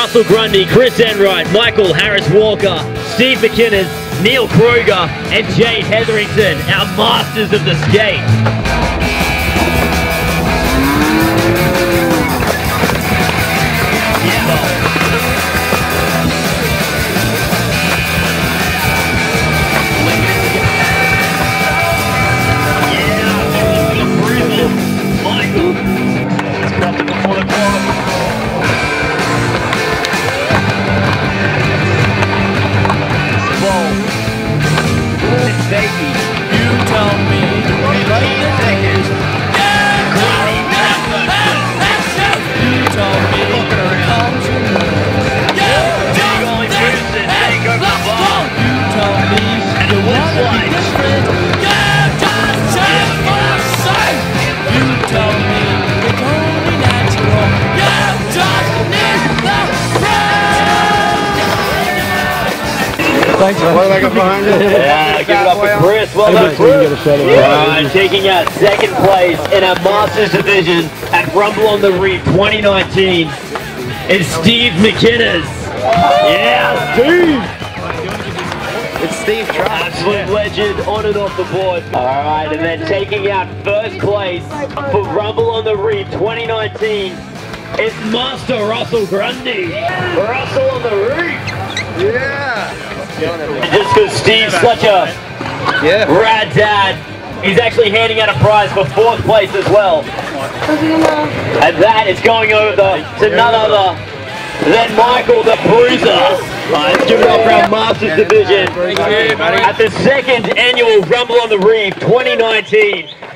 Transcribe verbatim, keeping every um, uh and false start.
Russell Grundy, Chris Enright, Michael Harris Walker, Steve McInnes, Neil Kruger, and Jade Hetherington, our masters of the skate. Thanks, man. What have I got behind you? Yeah, give it up for Chris. Well done, Chris. Alright, taking out second place in our Masters Division at Rumble on the Reef twenty nineteen is Steve McInnes. Yeah, Steve! It's Steve Truck. Absolute legend on and off the board. Alright, and then taking out first place for Rumble on the Reef twenty nineteen is Master Russell Grundy. Russell on the Reef. Yeah! Just because Steve's such a yeah. rad dad, he's actually handing out a prize for fourth place as well. And that is going over to none other than Michael the Bruiser. Uh, let's give it up for our Masters Division at the second annual Rumble on the Reef twenty nineteen.